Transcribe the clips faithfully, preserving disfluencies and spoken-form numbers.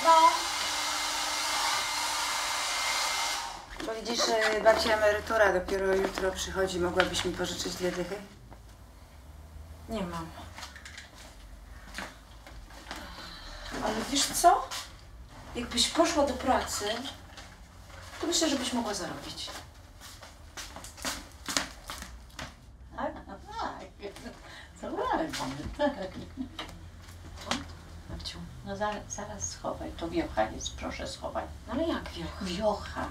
No. Bo widzisz, babcia emerytura dopiero jutro przychodzi. Mogłabyś mi pożyczyć dwie dychy? Nie mam. Ale wiesz co? Jakbyś poszła do pracy, to myślę, że byś mogła zarobić. Tak? Tak. To ładnie, tak. Co? Babciu. No zaraz, zaraz schowaj. To wiocha jest, proszę schowaj. No ale jak wiocha? Wiocha.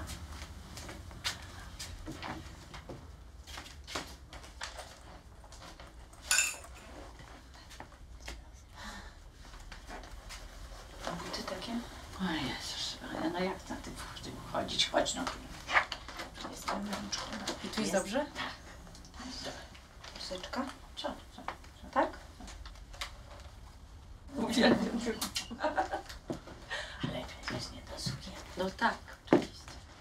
A buty takie? O Jezus, no jak na tym chodzić? Chodź no. Jestem rączką. I tu jest dobrze? Tak. Chusteczka? Co? Co? Co? Tak? Uwielbiam. Ale to jest nie do sukienki. No tak, oczywiście.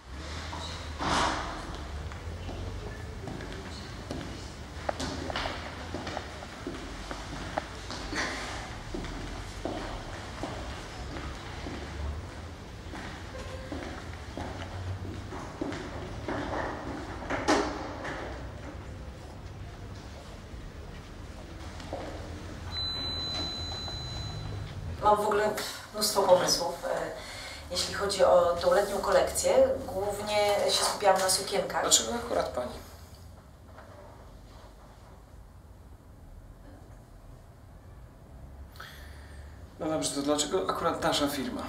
Mam w ogóle mnóstwo pomysłów, jeśli chodzi o tą letnią kolekcję. Głównie się skupiałam na sukienkach. Dlaczego akurat pani? No dobrze, to dlaczego akurat nasza firma?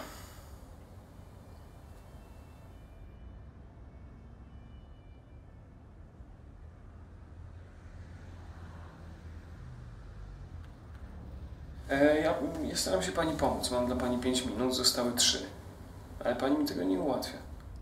E, ja, ja staram się pani pomóc. Mam dla pani pięć minut, zostały trzy. Ale pani mi tego nie ułatwia.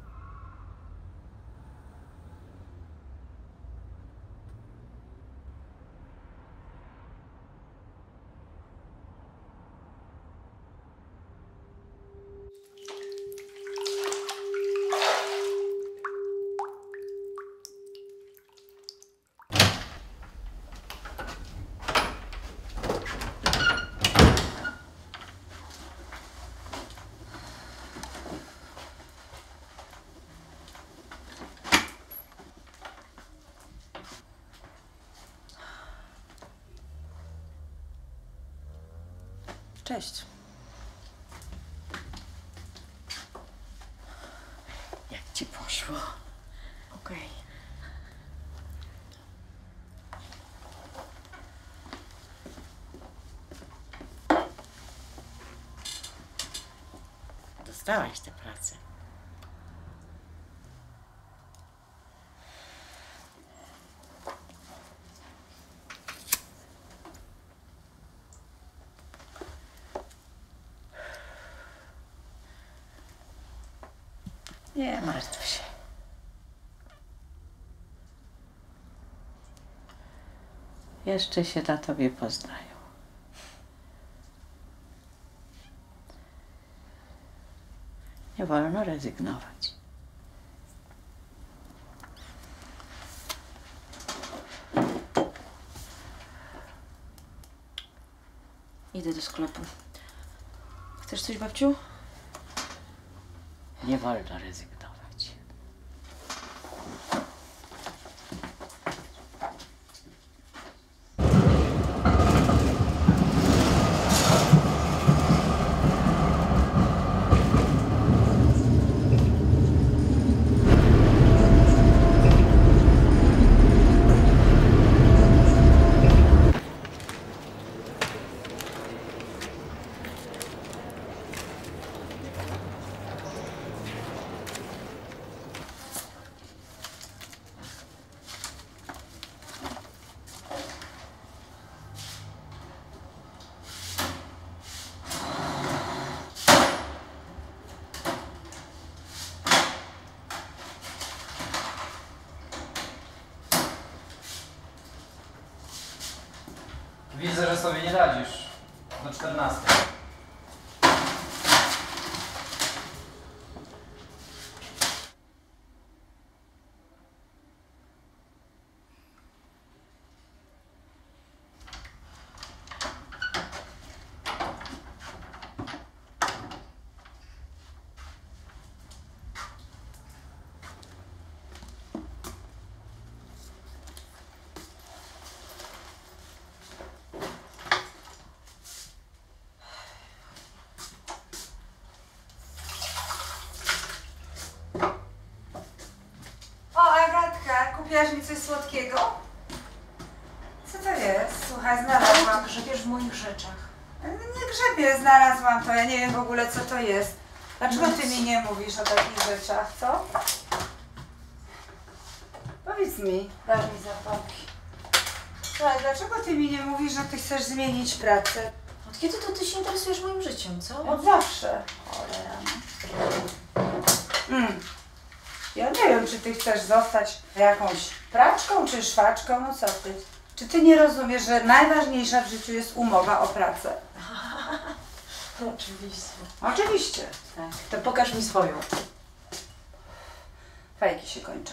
Cześć. Jak ci poszło? Okej. Okay. Dostałaś tę pracę. Nie martw się. Jeszcze się na tobie poznają. Nie wolno rezygnować. Idę do sklepu. Chcesz coś, babciu? Nie wolno rezygnować. Widzę, że sobie nie radzisz. Do czternastej. Kupiłaś mi coś słodkiego? Co to jest? Słuchaj, Ty znalazłam. grzebiesz w moich rzeczach. Nie grzebię, znalazłam to. Ja nie wiem w ogóle, co to jest. Dlaczego ty mi nie mówisz o takich rzeczach, co? Powiedz mi, daj mi zapałki. Słuchaj, dlaczego ty mi nie mówisz, że ty chcesz zmienić pracę? Od kiedy to ty się interesujesz moim życiem, co? Od zawsze. Cholera, no. Mm. Ja nie wiem, czy ty chcesz zostać jakąś praczką czy szwaczką, no co ty? Czy ty nie rozumiesz, że najważniejsza w życiu jest umowa o pracę? Oczywiście. Oczywiście. Tak. To pokaż mi swoją. Fajki się kończą.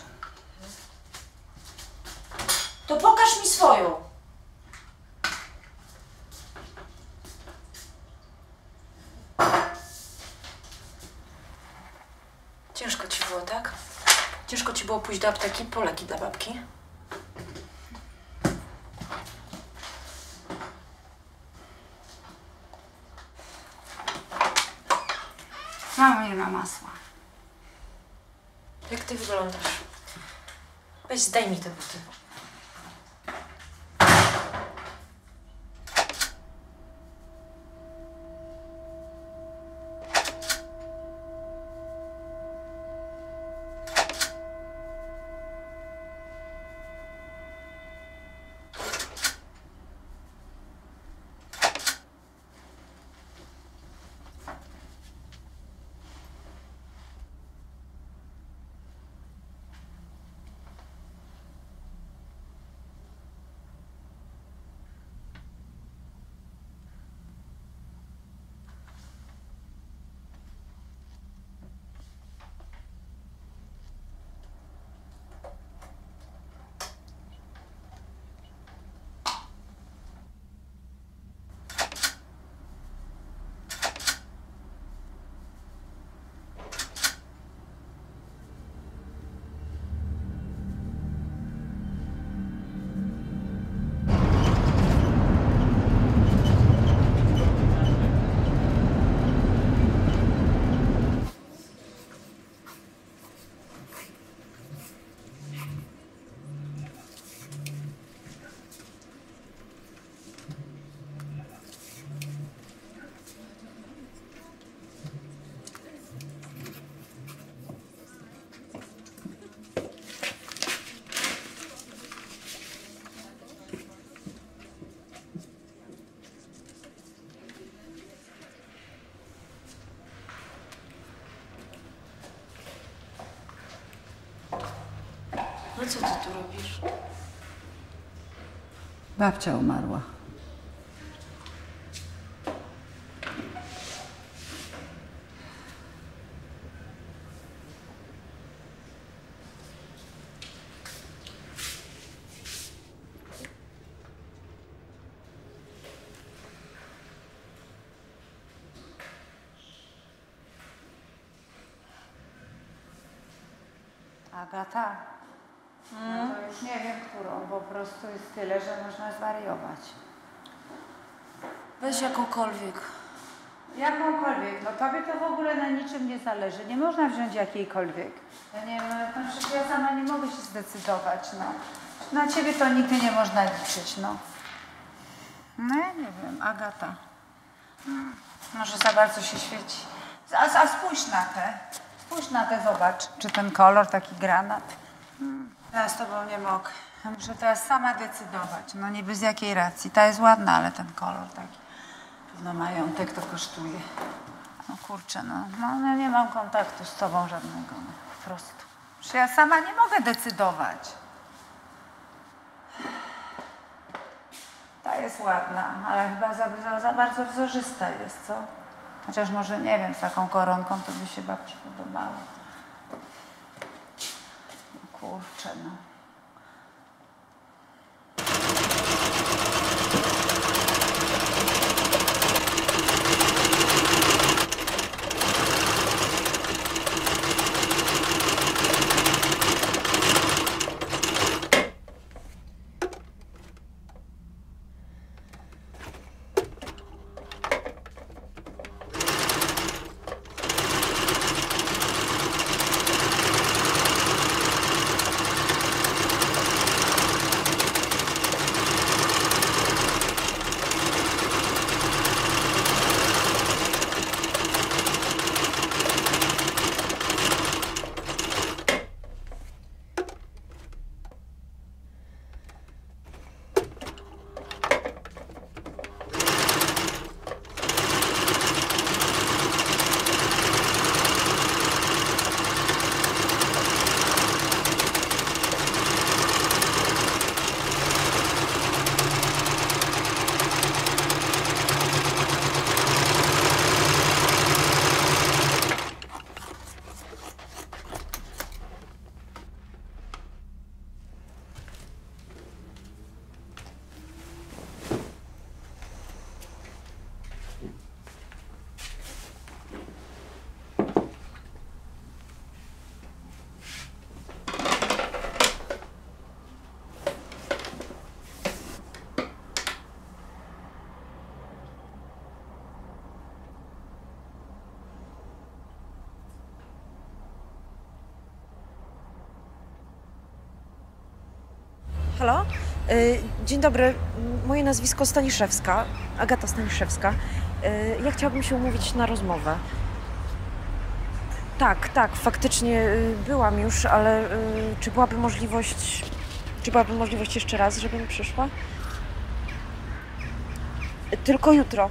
To pokaż mi swoją. Ciężko ci było, tak? Ciężko ci było pójść do apteki po leki dla babki? Mamo, nie ma masła. Jak ty wyglądasz? Weź zdaj mi te buty. No co ty tu robisz? Babcia umarła. Agata, no to już nie wiem, którą, po prostu jest tyle, że można zwariować. Weź jakąkolwiek. Jakąkolwiek, no tobie to w ogóle na niczym nie zależy, nie można wziąć jakiejkolwiek. Ja nie wiem, no przecież ja sama nie mogę się zdecydować, no. Na ciebie to nigdy nie można liczyć, no. No ja nie wiem, Agata. Hmm, może za bardzo się świeci. A, a spójrz na te, spójrz na te, zobacz, czy ten kolor taki granat. Hmm. Ja z tobą nie mogę. Ja muszę teraz sama decydować, no niby z jakiej racji. Ta jest ładna, ale ten kolor taki. No majątek to kosztuje. No kurczę, no, no, no nie mam kontaktu z tobą żadnego, no, po prostu. Przecież ja sama nie mogę decydować. Ta jest ładna, ale chyba za, za, za bardzo wzorzysta jest, co? Chociaż może, nie wiem, z taką koronką to by się babci podobało. No kurczę, no. Halo? Y, Dzień dobry. Moje nazwisko Staniszewska. Agata Staniszewska. Y, Ja chciałabym się umówić na rozmowę. Tak, tak, faktycznie y, byłam już, ale y, czy byłaby możliwość... Czy byłaby możliwość jeszcze raz, żebym przyszła? Y, Tylko jutro.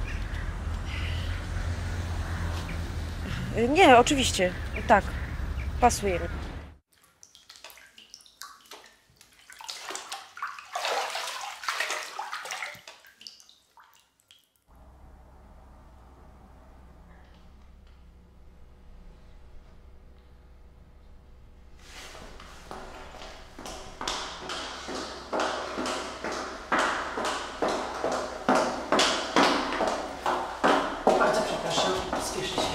Y, Nie, oczywiście. Tak. Pasuje mi. Bardzo przepraszam, spieszę się.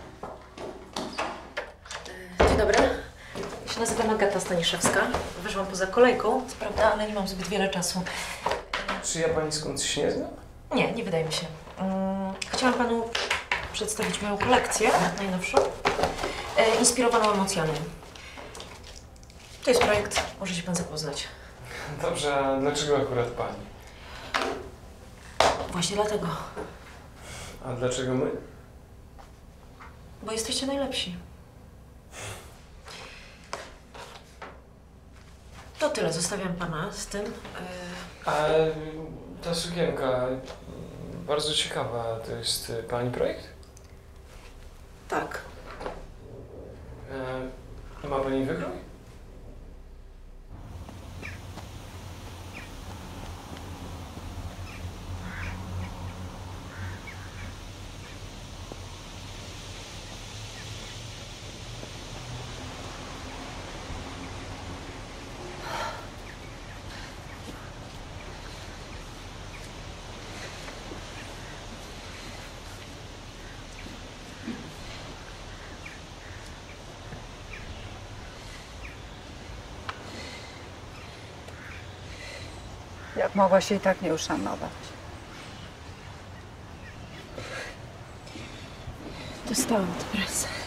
Dzień dobry. Ja się nazywam Agata Staniszewska. Wyszłam poza kolejką, co prawda, ale nie mam zbyt wiele czasu. Czy ja pani skądś nie znam? Nie, nie wydaje mi się. Mm, Chciałam panu przedstawić moją kolekcję najnowszą, e, inspirowaną emocjami. To jest projekt, może się pan zapoznać. Dobrze, a dlaczego akurat pani? Właśnie dlatego, A dlaczego my? bo jesteście najlepsi. To tyle, zostawiam pana z tym. E, A ta sukienka bardzo ciekawa. To jest y, pani projekt? tak. E, ma pani wykrój? Jak mogła się i tak nie uszanować? Dostałam tę presję.